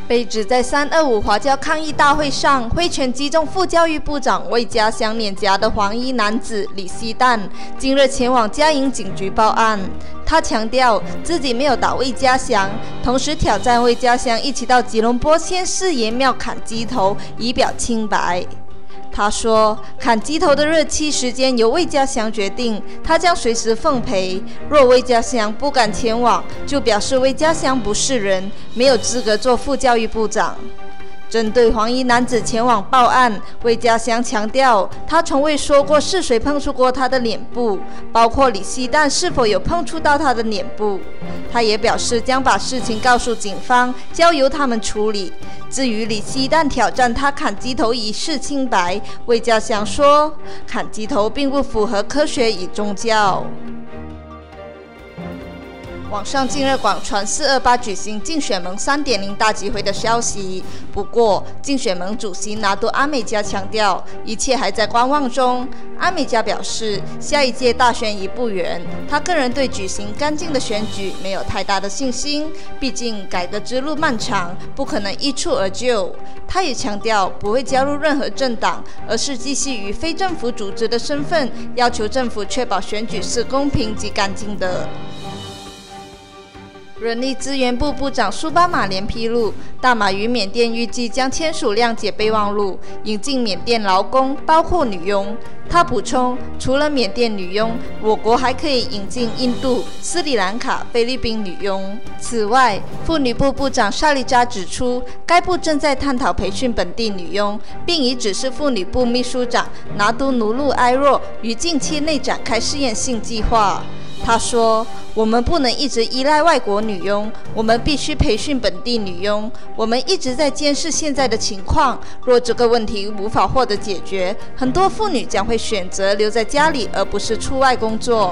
被指在325华侨抗议大会上挥拳击中副教育部长魏家祥脸颊的黄衣男子李希旦，今日前往嘉义警局报案。他强调自己没有打魏家祥，同时挑战魏家祥一起到吉隆坡县市爷庙砍鸡头，以表清白。他说，砍鸡头的日期时间由魏家祥决定，他将随时奉陪。若魏家祥不敢前往，就表示魏家祥不是人，没有资格做副教育部长。针对黄衣男子前往报案，魏家祥强调，他从未说过是谁碰触过他的脸部，包括李希旦是否有碰触到他的脸部。他也表示将把事情告诉警方，交由他们处理。至于李希旦挑战他砍鸡头以示清白，魏家祥说，砍鸡头并不符合科学与宗教。网上近日广传428举行竞选盟 3.0 大集会的消息，不过竞选盟主席拿督阿美加强调，一切还在观望中。阿美加表示，下一届大选已不远，他个人对举行干净的选举没有太大的信心，毕竟改革之路漫长，不可能一蹴而就。他也强调不会加入任何政党，而是继续以非政府组织的身份，要求政府确保选举是公平及干净的。人力资源部部长苏巴马连披露，大马与缅甸预计将签署谅解备忘录，引进缅甸劳工，包括女佣。他补充，除了缅甸女佣，我国还可以引进印度、斯里兰卡、菲律宾女佣。此外，妇女部部长沙利扎指出，该部正在探讨培训本地女佣，并已指示妇女部秘书长拿督努鲁埃若于近期内展开试验性计划。他说，我们不能一直依赖外国女佣，我们必须培训本地女佣。我们一直在监视现在的情况，若这个问题无法获得解决，很多妇女将会选择留在家里，而不是出外工作。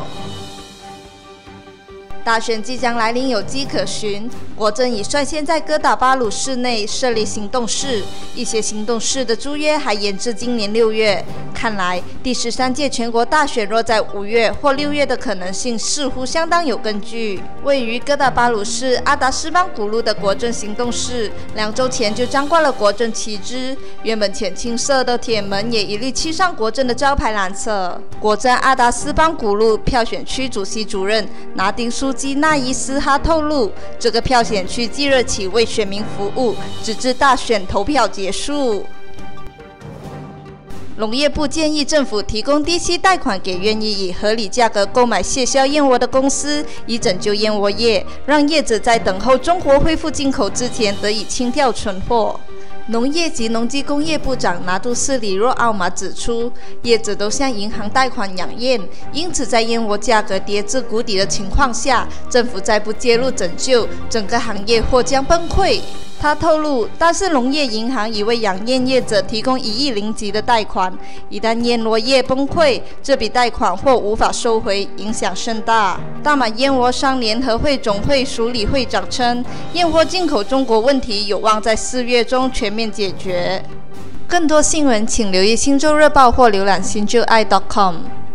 大选即将来临，有迹可循。国政已率先在哥打巴鲁市内设立行动室，一些行动室的租约还延至今年6月。看来，第13届全国大选若在5月或6月的可能性似乎相当有根据。位于哥打巴鲁市阿达斯邦古路的国政行动室，2周前就张挂了国政旗帜，原本浅青色的铁门也一律漆上国政的招牌蓝色。国政阿达斯邦古路票选区主席主任拿丁书基纳伊斯哈透露，这个票选区即日起为选民服务，直至大选投票结束。农业部建议政府提供低息贷款给愿意以合理价格购买卸销燕窝的公司，以拯救燕窝业，让业者在等候中国恢复进口之前得以清掉存货。农业及农机工业部长拿督斯里若奥马指出，业者都向银行贷款养燕，因此在燕窝价格跌至谷底的情况下，政府再不介入拯救，整个行业或将崩溃。他透露，但是农业银行已为养燕业者提供1亿0级的贷款，一旦燕窝业崩溃，这笔贷款或无法收回，影响甚大。大马燕窝商联合会总会署理会长称，燕窝进口中国问题有望在4月中全面解决。更多新闻请留意新洲日报或浏览新洲爱.com。